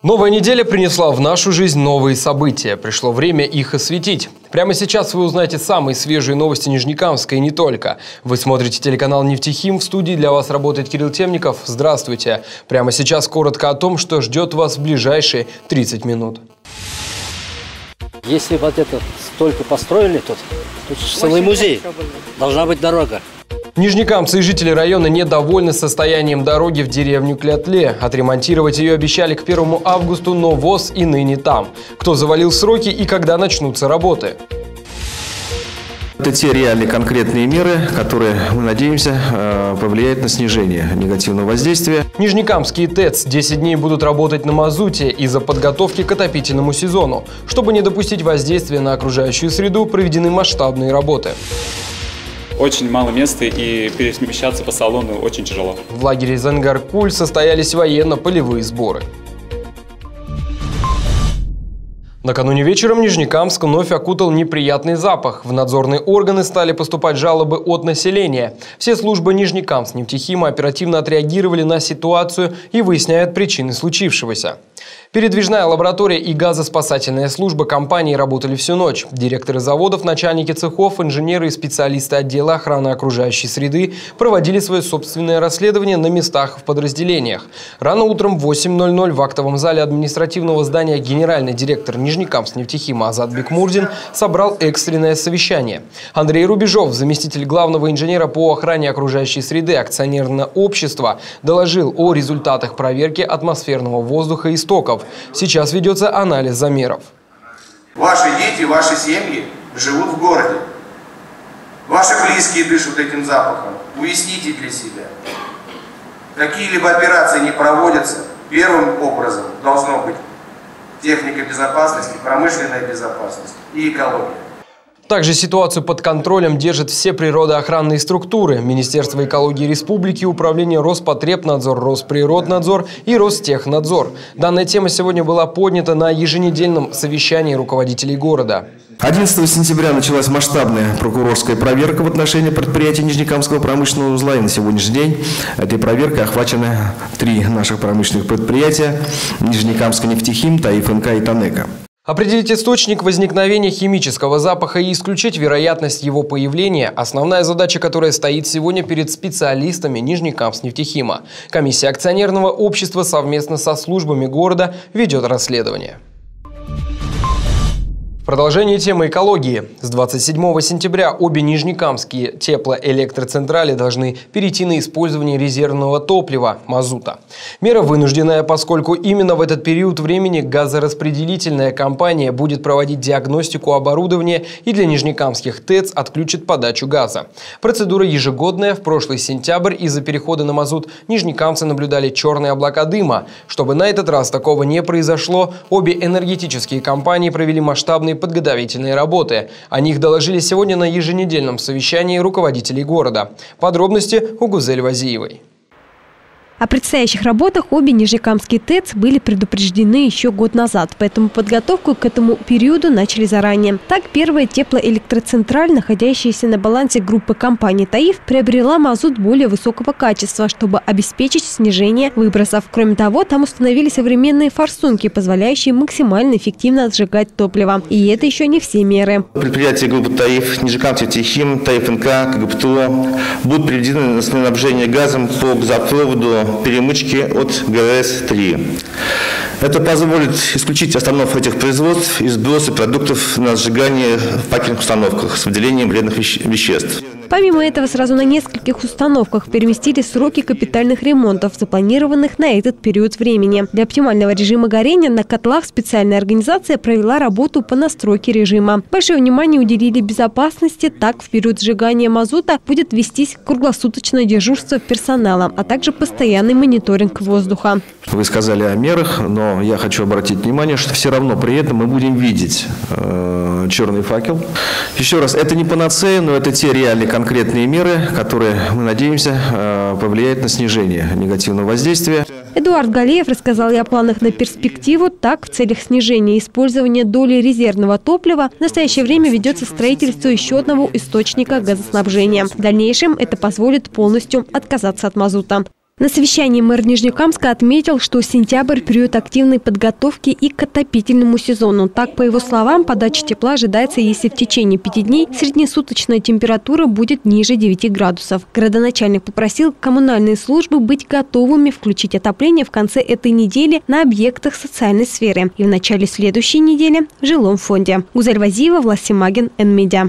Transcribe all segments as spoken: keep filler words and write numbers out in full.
Новая неделя принесла в нашу жизнь новые события. Пришло время их осветить. Прямо сейчас вы узнаете самые свежие новости Нижнекамска и не только. Вы смотрите телеканал «Нефтехим». В студии для вас работает Кирилл Темников. Здравствуйте. Прямо сейчас коротко о том, что ждет вас в ближайшие тридцать минут. Если вот это столько построили тут, тут целый музей. Должна быть дорога. Нижнекамцы и жители района недовольны состоянием дороги в деревню Клятле. Отремонтировать ее обещали к первому августа, но ВОЗ и ныне там. Кто завалил сроки и когда начнутся работы? Это те реальные конкретные меры, которые, мы надеемся, повлияют на снижение негативного воздействия. Нижнекамские ТЭЦ десять дней будут работать на мазуте из-за подготовки к отопительному сезону. Чтобы не допустить воздействия на окружающую среду, проведены масштабные работы. Очень мало места и перемещаться по салону очень тяжело. В лагере Зангаркуль состоялись военно-полевые сборы. Накануне вечером Нижнекамск вновь окутал неприятный запах. В надзорные органы стали поступать жалобы от населения. Все службы Нижнекамск нефтехима оперативно отреагировали на ситуацию и выясняют причины случившегося. Передвижная лаборатория и газоспасательная служба компании работали всю ночь. Директоры заводов, начальники цехов, инженеры и специалисты отдела охраны окружающей среды проводили свое собственное расследование на местах в подразделениях. Рано утром в восемь ноль ноль в актовом зале административного здания генеральный директор Нижнекамск нефтехима Азат Бекмурдин собрал экстренное совещание. Андрей Рубежов, заместитель главного инженера по охране окружающей среды акционерного общества, доложил о результатах проверки атмосферного воздуха и стоков. Сейчас ведется анализ замеров. Ваши дети, ваши семьи живут в городе. Ваши близкие дышат этим запахом. Уясните для себя. Какие-либо операции не проводятся, первым образом должно быть техника безопасности, промышленная безопасность и экология. Также ситуацию под контролем держат все природоохранные структуры: Министерство экологии республики, Управление Роспотребнадзор, Росприроднадзор и Ростехнадзор. Данная тема сегодня была поднята на еженедельном совещании руководителей города. одиннадцатого сентября началась масштабная прокурорская проверка в отношении предприятий Нижнекамского промышленного узла. И на сегодняшний день этой проверкой охвачены три наших промышленных предприятия: Нижнекамский нефтехим, ТАИФ эн ка и Танека. Определить источник возникновения химического запаха и исключить вероятность его появления – основная задача, которая стоит сегодня перед специалистами Нижнекамск нефтехима. Комиссия акционерного общества совместно со службами города ведет расследование. Продолжение темы экологии. С двадцать седьмого сентября обе нижнекамские теплоэлектроцентрали должны перейти на использование резервного топлива – мазута. Мера вынужденная, поскольку именно в этот период времени газораспределительная компания будет проводить диагностику оборудования и для нижнекамских ТЭЦ отключит подачу газа. Процедура ежегодная. В прошлый сентябрь из-за перехода на мазут нижнекамцы наблюдали черные облака дыма. Чтобы на этот раз такого не произошло, обе энергетические компании провели масштабные подготовительные работы. О них доложили сегодня на еженедельном совещании руководителей города. Подробности у Гузель Вазиевой. О предстоящих работах обе нижнекамские ТЭЦ были предупреждены еще год назад, поэтому подготовку к этому периоду начали заранее. Так, первая теплоэлектроцентраль, находящаяся на балансе группы компаний ТАИФ, приобрела мазут более высокого качества, чтобы обеспечить снижение выбросов. Кроме того, там установили современные форсунки, позволяющие максимально эффективно сжигать топливо. И это еще не все меры. Предприятия группы ТАИФ, Нижнекамск нефтехим, ТАИФ эн ка, КГПТО будут переведены на снабжение газом по газопроводу перемычки от гэ вэ эс три. Это позволит исключить остановку этих производств и сбросы продуктов на сжигание в пакетных установках с выделением вредных веществ. Помимо этого, сразу на нескольких установках переместили сроки капитальных ремонтов, запланированных на этот период времени. Для оптимального режима горения на котлах специальная организация провела работу по настройке режима. Большое внимание уделили безопасности. Так, в период сжигания мазута будет вестись круглосуточное дежурство персонала, а также постоянный мониторинг воздуха. Вы сказали о мерах, но я хочу обратить внимание, что все равно при этом мы будем видеть э, черный факел. Еще раз, это не панацея, но это те реальные конкретные меры, которые, мы надеемся, э, повлияют на снижение негативного воздействия. Эдуард Галеев рассказал и о планах на перспективу. Так, в целях снижения использования доли резервного топлива в настоящее время ведется строительство еще одного источника газоснабжения. В дальнейшем это позволит полностью отказаться от мазута. На совещании мэр Нижнекамска отметил, что сентябрь – период активной подготовки и к отопительному сезону. Так, по его словам, подача тепла ожидается, если в течение пяти дней среднесуточная температура будет ниже девяти градусов. Городоначальник попросил коммунальные службы быть готовыми включить отопление в конце этой недели на объектах социальной сферы и в начале следующей недели в жилом фонде. Гузель Вазиева, Влад Симагин, Эн-Медиа.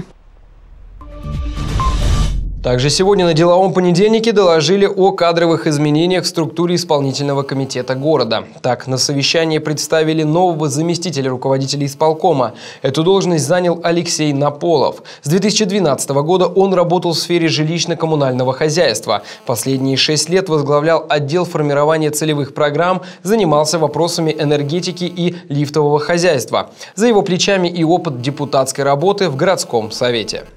Также сегодня на деловом понедельнике доложили о кадровых изменениях в структуре исполнительного комитета города. Так, на совещании представили нового заместителя руководителя исполкома. Эту должность занял Алексей Наполов. С две тысячи двенадцатого года он работал в сфере жилищно-коммунального хозяйства. Последние шесть лет возглавлял отдел формирования целевых программ, занимался вопросами энергетики и лифтового хозяйства. За его плечами и опыт депутатской работы в городском совете.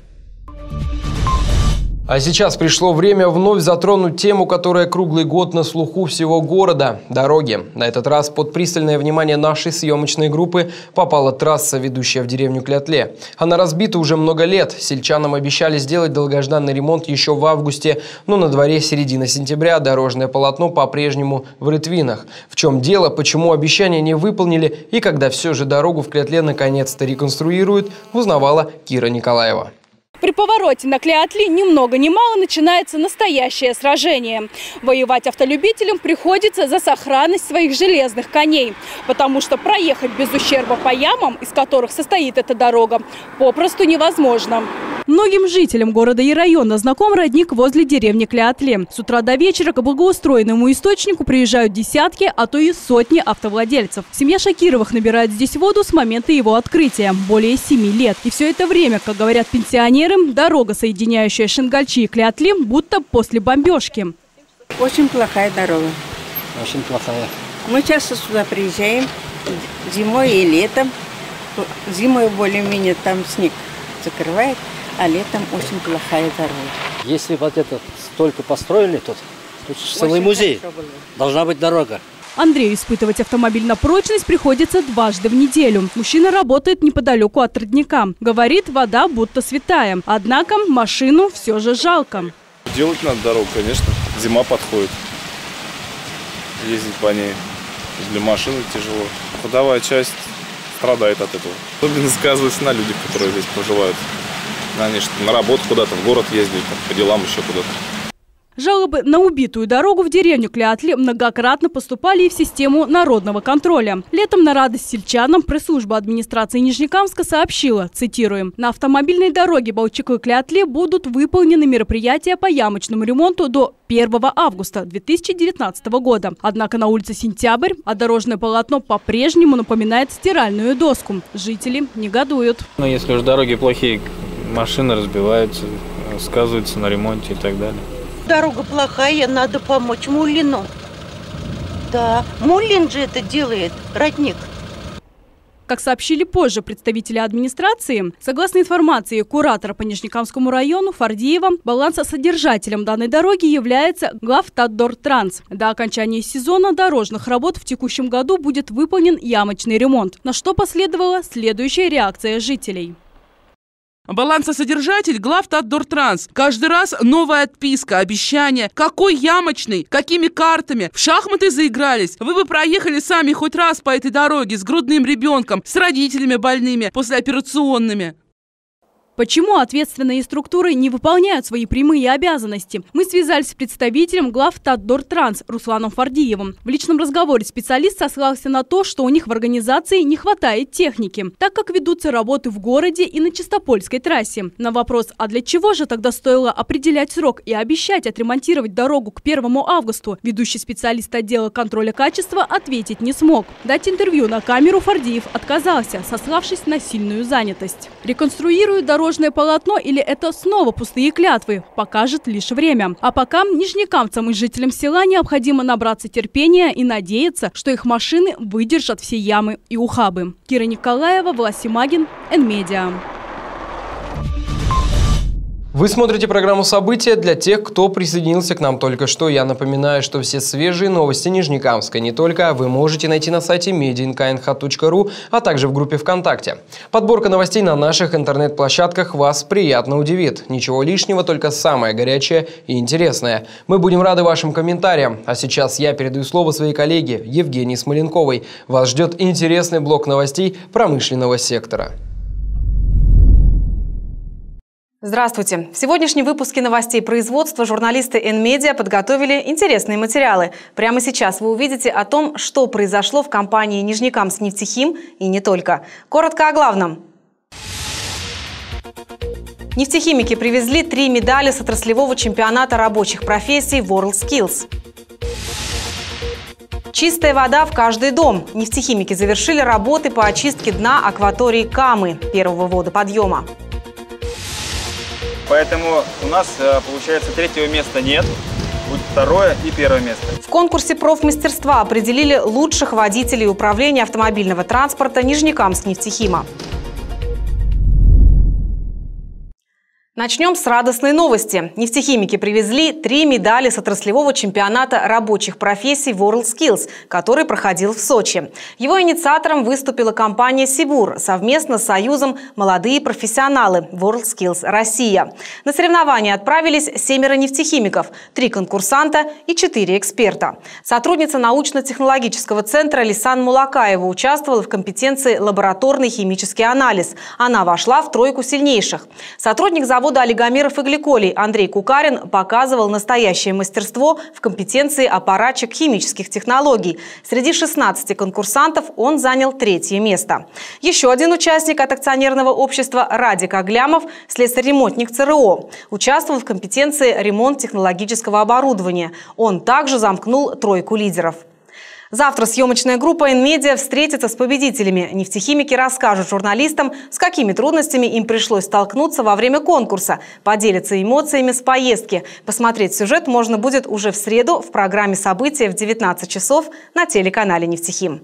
А сейчас пришло время вновь затронуть тему, которая круглый год на слуху всего города – дороги. На этот раз под пристальное внимание нашей съемочной группы попала трасса, ведущая в деревню Клятле. Она разбита уже много лет. Сельчанам обещали сделать долгожданный ремонт еще в августе, но на дворе середина сентября, дорожное полотно по-прежнему в рытвинах. В чем дело, почему обещания не выполнили и когда все же дорогу в Клятле наконец-то реконструируют, узнавала Кира Николаева. При повороте на Кляатли ни много ни мало начинается настоящее сражение. Воевать автолюбителям приходится за сохранность своих железных коней, потому что проехать без ущерба по ямам, из которых состоит эта дорога, попросту невозможно. Многим жителям города и района знаком родник возле деревни Кляатли. С утра до вечера к благоустроенному источнику приезжают десятки, а то и сотни автовладельцев. Семья Шакировых набирает здесь воду с момента его открытия – более семи лет. И все это время, как говорят пенсионеры, дорога, соединяющая Шингальчи и Кляатли, будто после бомбежки. Очень плохая дорога. Очень плохая. Мы часто сюда приезжаем зимой и летом. Зимой более-менее там снег закрывает, а летом очень плохая дорога. Если вот это столько построили тут, тут целый музей. Должна быть дорога. Андрею испытывать автомобиль на прочность приходится дважды в неделю. Мужчина работает неподалеку от родника. Говорит, вода будто святая. Однако машину все же жалко. Делать надо дорогу, конечно. Зима подходит. Ездить по ней для машины тяжело. Ходовая часть страдает от этого. Особенно сказывается на людях, которые здесь проживают. Они что, на работу куда-то, в город ездят, по делам еще куда-то. Жалобы на убитую дорогу в деревню Кляатли многократно поступали и в систему народного контроля. Летом на радость сельчанам пресс-служба администрации Нижнекамска сообщила, цитируем, на автомобильной дороге Балчико-Кляатли будут выполнены мероприятия по ямочному ремонту до первого августа две тысячи девятнадцатого года. Однако на улице Сентябрь, а дорожное полотно по-прежнему напоминает стиральную доску. Жители негодуют. Но если уж дороги плохие, машины разбиваются, сказываются на ремонте и так далее. Дорога плохая, надо помочь Мулину. Да, Мулин же это делает, родник. Как сообщили позже представители администрации, согласно информации куратора по Нижнекамскому району Фардиева, балансосодержателем данной дороги является Главтаддортранс. До окончания сезона дорожных работ в текущем году будет выполнен ямочный ремонт, на что последовала следующая реакция жителей. Балансосодержатель Главтаддортранс. Каждый раз новая отписка, обещание. Какой ямочный? Какими картами? В шахматы заигрались? Вы бы проехали сами хоть раз по этой дороге с грудным ребенком, с родителями больными, послеоперационными. Почему ответственные структуры не выполняют свои прямые обязанности? Мы связались с представителем Главтаддортранс Русланом Фардиевым. В личном разговоре специалист сослался на то, что у них в организации не хватает техники, так как ведутся работы в городе и на Чистопольской трассе. На вопрос, а для чего же тогда стоило определять срок и обещать отремонтировать дорогу к первому августу, ведущий специалист отдела контроля качества ответить не смог. Дать интервью на камеру Фардиев отказался, сославшись на сильную занятость. Реконструируют дорогу дорожное полотно или это снова пустые клятвы, покажет лишь время. А пока нижнекамцам и жителям села необходимо набраться терпения и надеяться, что их машины выдержат все ямы и ухабы. Кира Николаева, Влад Симагин, Эн-Медиа. Вы смотрите программу «События» для тех, кто присоединился к нам только что. Я напоминаю, что все свежие новости Нижнекамска, не только, вы можете найти на сайте медиа эн ка эн ха точка ру, а также в группе ВКонтакте. Подборка новостей на наших интернет-площадках вас приятно удивит. Ничего лишнего, только самое горячее и интересное. Мы будем рады вашим комментариям. А сейчас я передаю слово своей коллеге Евгении Смоленковой. Вас ждет интересный блок новостей промышленного сектора. Здравствуйте! В сегодняшнем выпуске новостей производства журналисты Н-Медиа подготовили интересные материалы. Прямо сейчас вы увидите о том, что произошло в компании «Нижнекамскнефтехим» и не только. Коротко о главном. Нефтехимики привезли три медали с отраслевого чемпионата рабочих профессий WorldSkills. Чистая вода в каждый дом. Нефтехимики завершили работы по очистке дна акватории Камы, первого водоподъема. Поэтому у нас, получается, третьего места нет, будет второе и первое место. В конкурсе профмастерства определили лучших водителей управления автомобильного транспорта Нижнекамскнефтехима. Начнем с радостной новости. Нефтехимики привезли три медали с отраслевого чемпионата рабочих профессий WorldSkills, который проходил в Сочи. Его инициатором выступила компания «Сибур» совместно с союзом «Молодые профессионалы» WorldSkills Россия. На соревнования отправились семеро нефтехимиков, три конкурсанта и четыре эксперта. Сотрудница научно-технологического центра Лисан Мулакаева участвовала в компетенции «Лабораторный химический анализ». Она вошла в тройку сильнейших. Сотрудник завода олигомеров и гликолей Андрей Кукарин показывал настоящее мастерство в компетенции аппаратчик химических технологий. Среди шестнадцати конкурсантов он занял третье место. Еще один участник от акционерного общества Радик Аглямов, слесарь-ремонтник ЦРО, участвовал в компетенции ремонт технологического оборудования. Он также замкнул тройку лидеров. Завтра съемочная группа Н-Медиа встретится с победителями. Нефтехимики расскажут журналистам, с какими трудностями им пришлось столкнуться во время конкурса, поделятся эмоциями с поездки. Посмотреть сюжет можно будет уже в среду в программе «События» в девятнадцать часов на телеканале «Нефтехим».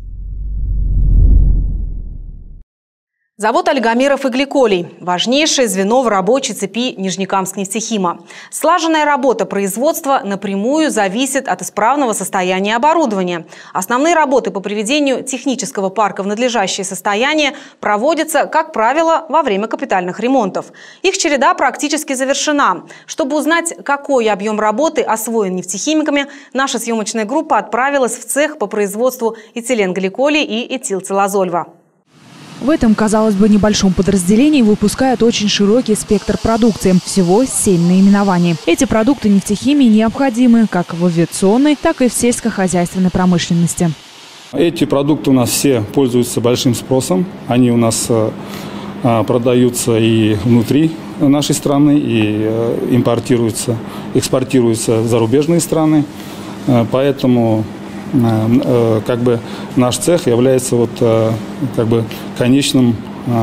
Завод олигомеров и гликолей – важнейшее звено в рабочей цепи Нижнекамскнефтехима. Слаженная работа производства напрямую зависит от исправного состояния оборудования. Основные работы по приведению технического парка в надлежащее состояние проводятся, как правило, во время капитальных ремонтов. Их череда практически завершена. Чтобы узнать, какой объем работы освоен нефтехимиками, наша съемочная группа отправилась в цех по производству этиленгликолей и этилцелазольва. В этом, казалось бы, небольшом подразделении выпускают очень широкий спектр продукции. Всего семь наименований. Эти продукты нефтехимии необходимы как в авиационной, так и в сельскохозяйственной промышленности. Эти продукты у нас все пользуются большим спросом. Они у нас продаются и внутри нашей страны, и импортируются, экспортируются в зарубежные страны. Поэтому как бы наш цех является вот как бы конечным,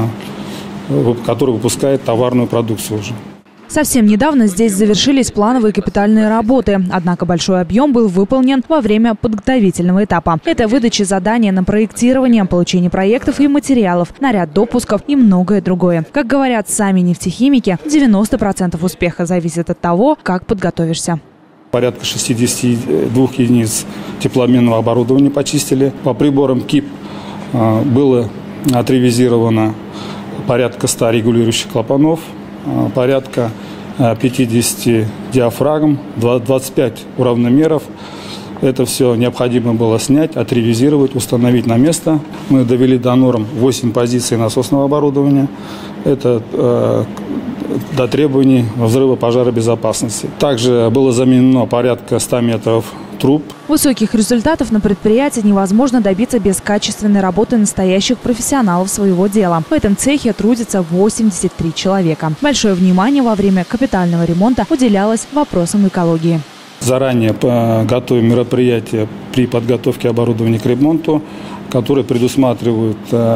который выпускает товарную продукцию уже. Совсем недавно здесь завершились плановые капитальные работы. Однако большой объем был выполнен во время подготовительного этапа. Это выдача задания на проектирование, получение проектов и материалов, наряд допусков и многое другое. Как говорят сами нефтехимики, девяносто процентов успеха зависит от того, как подготовишься. Порядка шестидесяти двух единиц теплообменного оборудования почистили. По приборам КИП было отревизировано порядка ста регулирующих клапанов, порядка пятидесяти диафрагм, двадцать пять уравномеров. Это все необходимо было снять, отревизировать, установить на место. Мы довели до норм восемь позиций насосного оборудования. Это э, до требований взрыва пожаробезопасности. Также было заменено порядка ста метров труб. Высоких результатов на предприятии невозможно добиться без качественной работы настоящих профессионалов своего дела. В этом цехе трудится восемьдесят три человека. Большое внимание во время капитального ремонта уделялось вопросам экологии. Заранее готовим мероприятия при подготовке оборудования к ремонту, которые предусматривают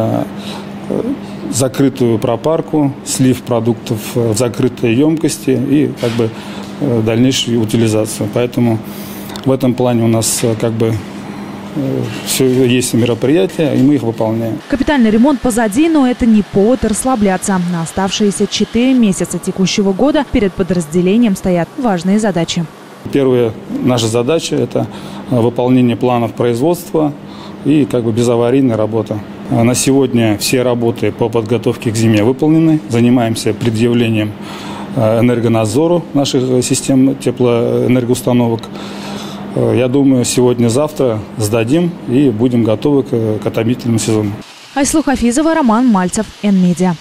закрытую пропарку, слив продуктов в закрытые емкости и как бы дальнейшую утилизацию. Поэтому в этом плане у нас как бы все есть мероприятия, и мы их выполняем. Капитальный ремонт позади, но это не повод расслабляться. На оставшиеся четыре месяца текущего года перед подразделением стоят важные задачи. Первая наша задача – это выполнение планов производства и как бы безаварийная работа. На сегодня все работы по подготовке к зиме выполнены. Занимаемся предъявлением энергонадзору наших систем теплоэнергоустановок. Я думаю, сегодня-завтра сдадим и будем готовы к отопительному сезону. Айслу Хафизова, Роман Мальцев, Эн-Медиа.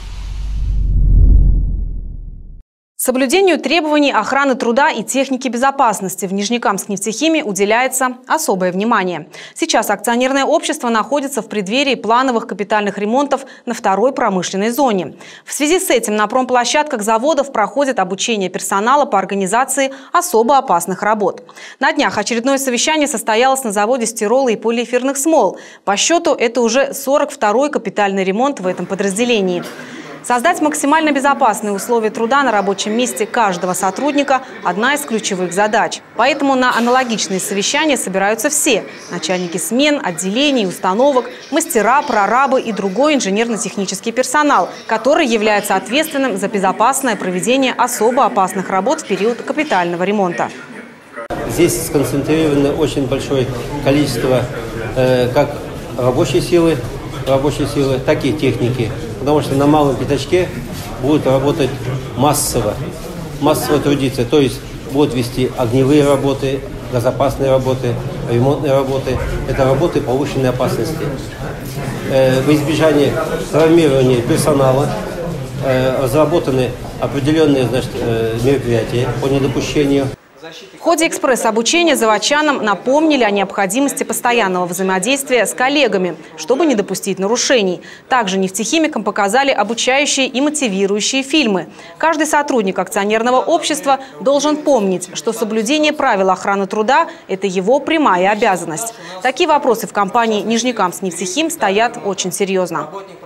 Соблюдению требований охраны труда и техники безопасности в Нижнекамск-Нефтехимии уделяется особое внимание. Сейчас акционерное общество находится в преддверии плановых капитальных ремонтов на второй промышленной зоне. В связи с этим на промплощадках заводов проходит обучение персонала по организации особо опасных работ. На днях очередное совещание состоялось на заводе стирола и полиэфирных смол. По счету это уже сорок второй капитальный ремонт в этом подразделении. Создать максимально безопасные условия труда на рабочем месте каждого сотрудника – одна из ключевых задач. Поэтому на аналогичные совещания собираются все – начальники смен, отделений, установок, мастера, прорабы и другой инженерно-технический персонал, который является ответственным за безопасное проведение особо опасных работ в период капитального ремонта. Здесь сконцентрировано очень большое количество э, как рабочей силы, рабочей силы, так и техники. Потому что на малом пятачке будут работать массово, массово трудиться. То есть будут вести огневые работы, газопасные работы, ремонтные работы. Это работы повышенной опасности. Э, в избежание травмирования персонала э, разработаны определенные, значит, э, мероприятия по недопущению. В ходе экспресс-обучения заводчанам напомнили о необходимости постоянного взаимодействия с коллегами, чтобы не допустить нарушений. Также нефтехимикам показали обучающие и мотивирующие фильмы. Каждый сотрудник акционерного общества должен помнить, что соблюдение правил охраны труда – это его прямая обязанность. Такие вопросы в компании «Нижнекамск-Нефтехим» стоят очень серьезно.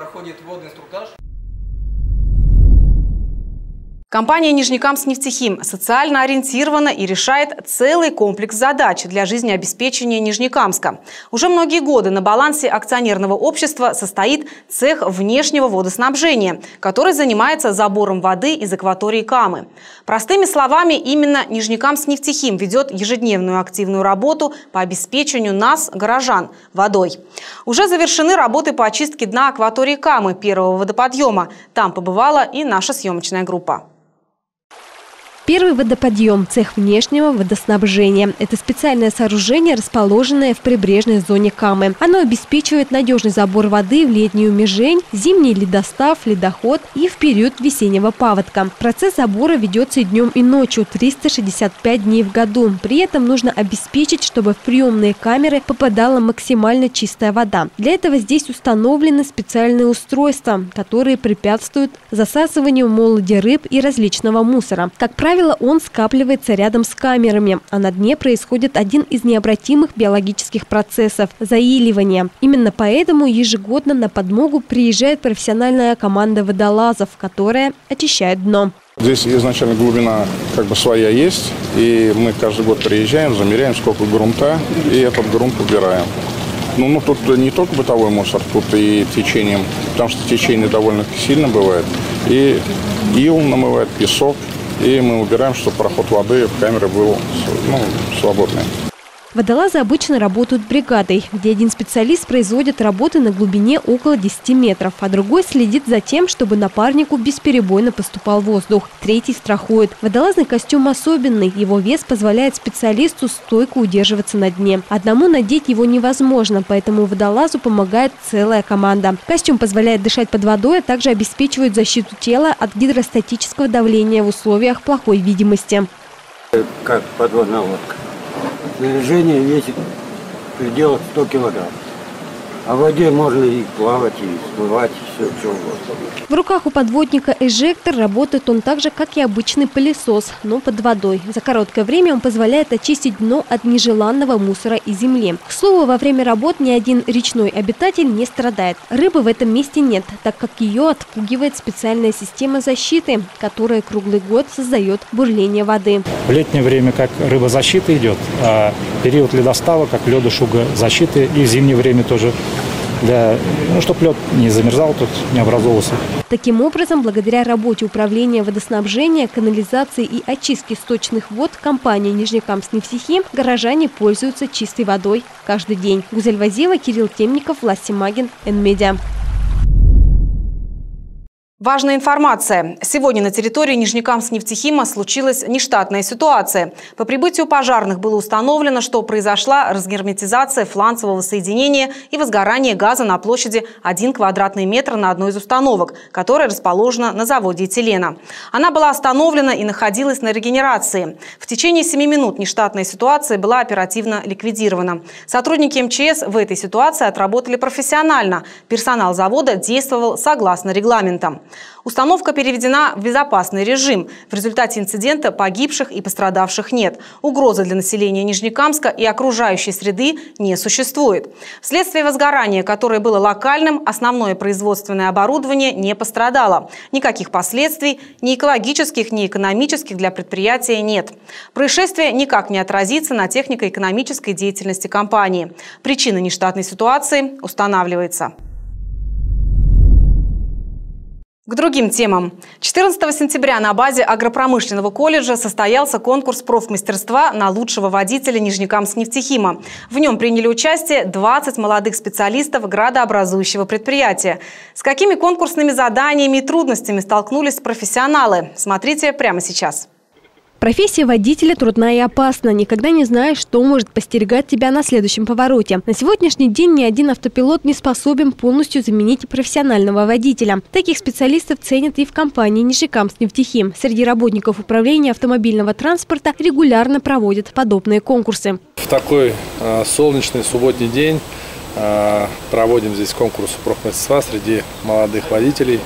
Компания «Нижнекамск-Нефтехим» социально ориентирована и решает целый комплекс задач для жизнеобеспечения Нижнекамска. Уже многие годы на балансе акционерного общества состоит цех внешнего водоснабжения, который занимается забором воды из акватории Камы. Простыми словами, именно «Нижнекамск-Нефтехим» ведет ежедневную активную работу по обеспечению нас, горожан, водой. Уже завершены работы по очистке дна акватории Камы первого водоподъема. Там побывала и наша съемочная группа. Первый водоподъем – цех внешнего водоснабжения. Это специальное сооружение, расположенное в прибрежной зоне Камы. Оно обеспечивает надежный забор воды в летнюю межень, зимний ледостав, ледоход и в период весеннего паводка. Процесс забора ведется и днем, и ночью, триста шестьдесят пять дней в году. При этом нужно обеспечить, чтобы в приемные камеры попадала максимально чистая вода. Для этого здесь установлены специальные устройства, которые препятствуют засасыванию молоди рыб и различного мусора. Как правило, он скапливается рядом с камерами, а на дне происходит один из необратимых биологических процессов – заиливание. Именно поэтому ежегодно на подмогу приезжает профессиональная команда водолазов, которая очищает дно. Здесь изначально глубина как бы своя есть, и мы каждый год приезжаем, замеряем, сколько грунта, и этот грунт убираем. Ну, ну, тут не только бытовой мусор, тут и течением, потому что течение довольно сильно бывает, и ил намывает, песок. И мы убираем, чтобы проход воды в камеры был, ну, свободный. Водолазы обычно работают бригадой, где один специалист производит работы на глубине около десяти метров, а другой следит за тем, чтобы напарнику бесперебойно поступал воздух. Третий страхует. Водолазный костюм особенный. Его вес позволяет специалисту стойко удерживаться на дне. Одному надеть его невозможно, поэтому водолазу помогает целая команда. Костюм позволяет дышать под водой, а также обеспечивает защиту тела от гидростатического давления в условиях плохой видимости. Как подводная лодка. Снаряжение весит в пределах ста килограмм. А в воде можно и плавать, и смывать, и все, что угодно. В руках у подводника эжектор, работает он так же, как и обычный пылесос, но под водой. За короткое время он позволяет очистить дно от нежеланного мусора и земли. К слову, во время работ ни один речной обитатель не страдает. Рыбы в этом месте нет, так как ее отпугивает специальная система защиты, которая круглый год создает бурление воды. В летнее время как рыбозащита идет, а период ледостава как ледошугозащиты, и в зимнее время тоже. Для, ну, чтобы лед не замерзал, тут не образовывался. Таким образом, благодаря работе управления водоснабжения, канализации и очистки сточных вод компании «Нижнекамскнефтехим» горожане пользуются чистой водой каждый день. Гузель Вазиева, Кирилл Темников, Влад Семагин, Эн-Медиа. Важная информация. Сегодня на территории Нижнекамскнефтехима случилась нештатная ситуация. По прибытию пожарных было установлено, что произошла разгерметизация фланцевого соединения и возгорание газа на площади один квадратный метр на одной из установок, которая расположена на заводе этилена. Она была остановлена и находилась на регенерации. В течение семи минут нештатная ситуация была оперативно ликвидирована. Сотрудники эм че эс в этой ситуации отработали профессионально. Персонал завода действовал согласно регламентам. Установка переведена в безопасный режим. В результате инцидента погибших и пострадавших нет. Угрозы для населения Нижнекамска и окружающей среды не существует. Вследствие возгорания, которое было локальным, основное производственное оборудование не пострадало. Никаких последствий, ни экологических, ни экономических для предприятия нет. Происшествие никак не отразится на технико-экономической деятельности компании. Причина нештатной ситуации устанавливается. К другим темам. четырнадцатого сентября на базе агропромышленного колледжа состоялся конкурс профмастерства на лучшего водителя Нижнекамскнефтехима. В нем приняли участие двадцать молодых специалистов градообразующего предприятия. С какими конкурсными заданиями и трудностями столкнулись профессионалы? Смотрите прямо сейчас. Профессия водителя трудна и опасна. Никогда не знаешь, что может постерегать тебя на следующем повороте. На сегодняшний день ни один автопилот не способен полностью заменить профессионального водителя. Таких специалистов ценят и в компании «Нижнекамскнефтехим». Среди работников управления автомобильного транспорта регулярно проводят подобные конкурсы. В такой э, солнечный субботний день э, проводим здесь конкурс профмастерства среди молодых водителей.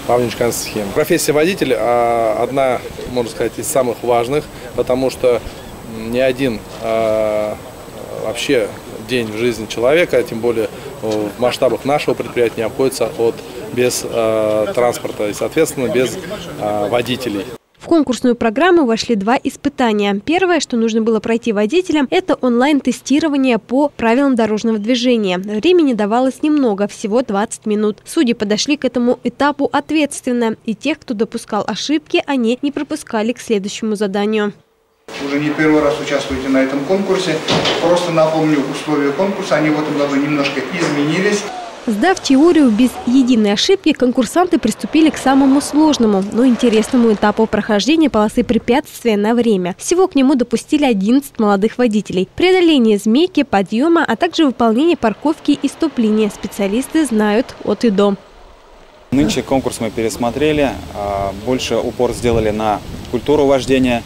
Профессия водителя одна, можно сказать, из самых важных, потому что ни один а, вообще день в жизни человека, тем более в масштабах нашего предприятия, не обходится от, без а, транспорта и, соответственно, без а, водителей. В конкурсную программу вошли два испытания. Первое, что нужно было пройти водителям, это онлайн-тестирование по правилам дорожного движения. Времени давалось немного, всего двадцать минут. Судьи подошли к этому этапу ответственно, и тех, кто допускал ошибки, они не пропускали к следующему заданию. Уже не первый раз участвуете на этом конкурсе. Просто напомню условия конкурса, они в этом году немножко изменились. Сдав теорию без единой ошибки, конкурсанты приступили к самому сложному, но интересному этапу прохождения полосы препятствия на время. Всего к нему допустили одиннадцать молодых водителей. Преодоление змейки, подъема, а также выполнение парковки и стоп-линии специалисты знают от и до. Нынче конкурс мы пересмотрели, больше упор сделали на культуру вождения,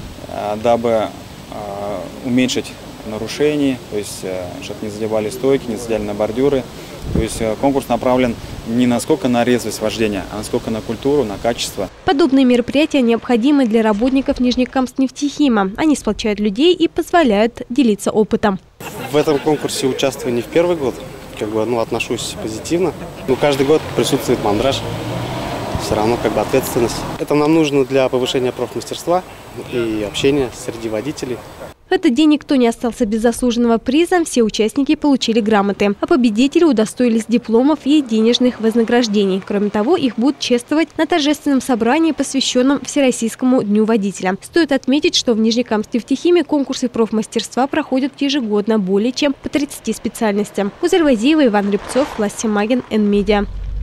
дабы уменьшить нарушений, то есть чтобы не задевали стойки, не задели на бордюры. То есть конкурс направлен не насколько на резвость вождения, а насколько на культуру, на качество. Подобные мероприятия необходимы для работников Нижнекамскнефтехима. Они сплочают людей и позволяют делиться опытом. В этом конкурсе участвую не в первый год, как бы, ну, отношусь позитивно. Но каждый год присутствует мандраж, все равно как бы ответственность. Это нам нужно для повышения профмастерства и общения среди водителей. В этот день никто не остался без заслуженного приза, все участники получили грамоты, а победители удостоились дипломов и денежных вознаграждений. Кроме того, их будут чествовать на торжественном собрании, посвященном Всероссийскому дню водителя. Стоит отметить, что в Нижнекамскнефтехиме конкурсы профмастерства проходят ежегодно более чем по тридцати специальностям. Гузель Вазиева, Иван Рябцов, Влад Семагин, Эн-Медиа.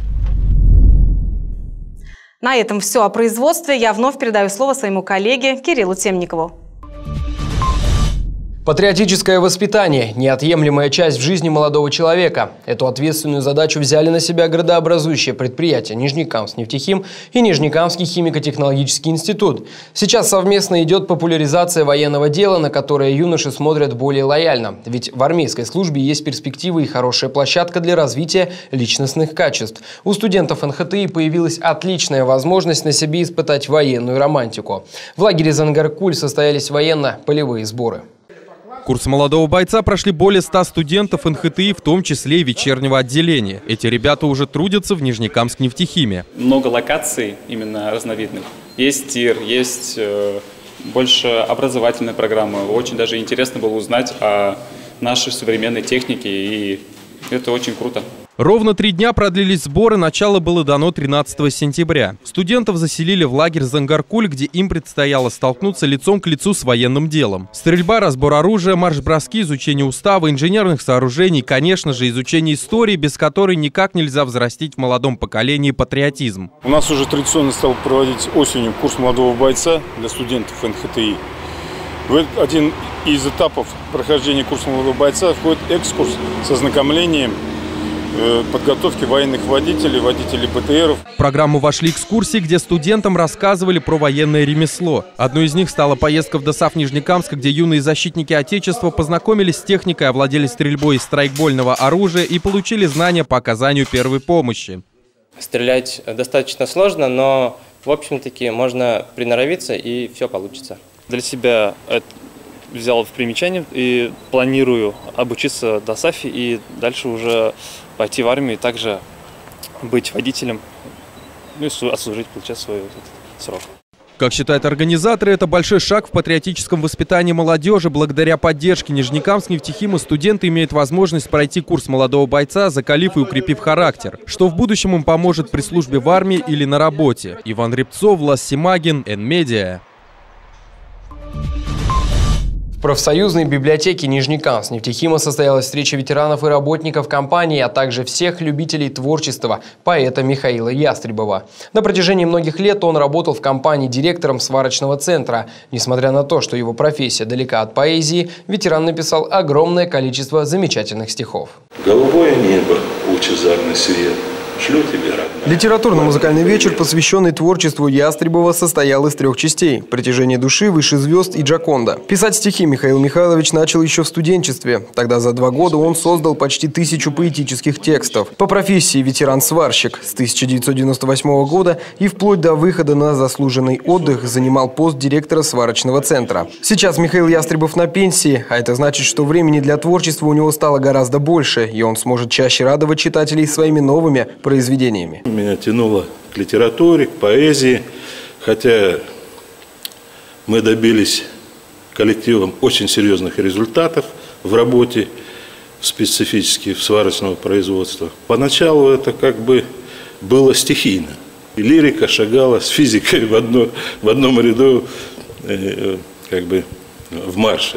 На этом все о производстве. Я вновь передаю слово своему коллеге Кириллу Темникову. Патриотическое воспитание – неотъемлемая часть в жизни молодого человека. Эту ответственную задачу взяли на себя градообразующие предприятия Нижнекамск-Нефтехим и Нижнекамский химико-технологический институт. Сейчас совместно идет популяризация военного дела, на которое юноши смотрят более лояльно. Ведь в армейской службе есть перспективы и хорошая площадка для развития личностных качеств. У студентов эн ха тэ и появилась отличная возможность на себе испытать военную романтику. В лагере Зангаркуль состоялись военно-полевые сборы. Курс молодого бойца прошли более ста студентов эн ха тэ и, в том числе и вечернего отделения. Эти ребята уже трудятся в Нижнекамск-Нефтехиме. Много локаций, именно разновидных. Есть тир, есть э, больше образовательной программы. Очень даже интересно было узнать о нашей современной технике, и это очень круто. Ровно три дня продлились сборы, начало было дано тринадцатого сентября. Студентов заселили в лагерь Зангаркуль, где им предстояло столкнуться лицом к лицу с военным делом. Стрельба, разбор оружия, марш-броски, изучение устава, инженерных сооружений, конечно же, изучение истории, без которой никак нельзя взрастить в молодом поколении патриотизм. У нас уже традиционно стал проводить осенью курс молодого бойца для студентов эн ха тэ и. В один из этапов прохождения курса молодого бойца входит экскурс с ознакомлением подготовки военных водителей, водителей бэ тэ эров. В программу вошли экскурсии, где студентам рассказывали про военное ремесло. Одной из них стала поездка в ДОСААФ Нижнекамска, где юные защитники Отечества познакомились с техникой, овладели стрельбой из страйкбольного оружия и получили знания по оказанию первой помощи. Стрелять достаточно сложно, но, в общем-таки, можно приноровиться, и все получится. Для себя это взял в примечание и планирую обучиться в ДОСААФе и дальше уже пойти в армию и также быть водителем, ну и отслужить, получать свой срок. Как считают организаторы, это большой шаг в патриотическом воспитании молодежи. Благодаря поддержке Нижнекамск-Нефтехима студенты имеют возможность пройти курс молодого бойца, закалив и укрепив характер, что в будущем им поможет при службе в армии или на работе. Иван Рябцов, Влас Симагин, Эн-Медиа. В профсоюзной библиотеке Нижнекамск-Нефтехима состоялась встреча ветеранов и работников компании, а также всех любителей творчества поэта Михаила Ястребова. На протяжении многих лет он работал в компании директором сварочного центра. Несмотря на то, что его профессия далека от поэзии, ветеран написал огромное количество замечательных стихов. Голубое небо, лучезарный свет. Шлю тебе, родная. Литературно-музыкальный вечер, посвященный творчеству Ястребова, состоял из трех частей: «Притяжение души», «Выше звезд» и «Джоконда». Писать стихи Михаил Михайлович начал еще в студенчестве. Тогда за два года он создал почти тысячу поэтических текстов. По профессии ветеран-сварщик. С тысяча девятьсот девяносто восьмого года и вплоть до выхода на заслуженный отдых занимал пост директора сварочного центра. Сейчас Михаил Ястребов на пенсии, а это значит, что времени для творчества у него стало гораздо больше, и он сможет чаще радовать читателей своими новыми произведениями. Меня тянуло к литературе, к поэзии, хотя мы добились коллективом очень серьезных результатов в работе, специфически в сварочного производства. Поначалу это как бы было стихийно. И лирика шагала с физикой в, одно, в одном ряду, э, как бы в марше.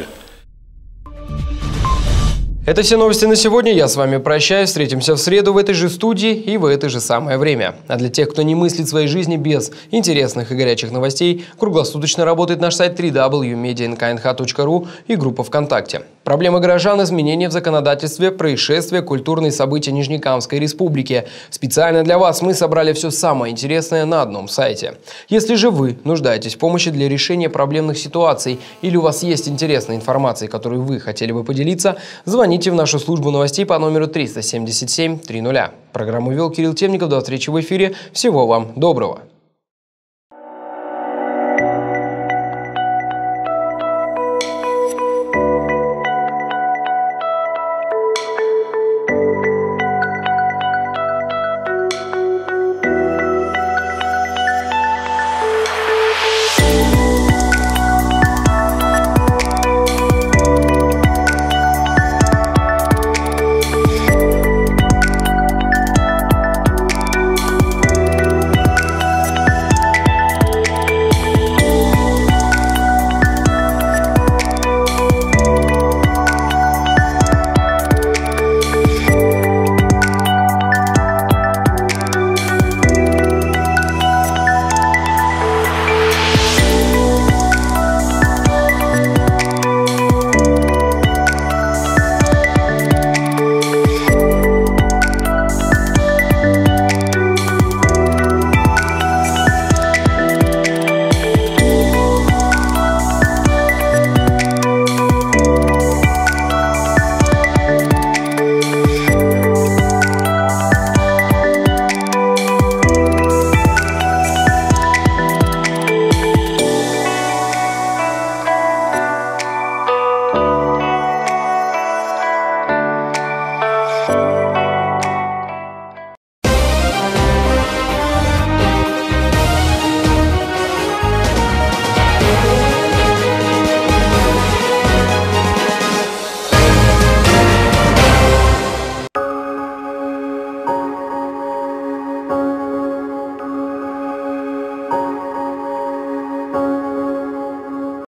Это все новости на сегодня. Я с вами прощаюсь. Встретимся в среду в этой же студии и в это же самое время. А для тех, кто не мыслит своей жизни без интересных и горячих новостей, круглосуточно работает наш сайт дабл ю дабл ю дабл ю точка медиа эн ка эн ха точка ру и группа ВКонтакте. Проблемы горожан, изменения в законодательстве, происшествия, культурные события Нижнекамской республики. Специально для вас мы собрали все самое интересное на одном сайте. Если же вы нуждаетесь в помощи для решения проблемных ситуаций или у вас есть интересная информация, которой вы хотели бы поделиться, звоните в нашу службу новостей по номеру триста семьдесят семь триста. Программу вел Кирилл Темников. До встречи в эфире. Всего вам доброго.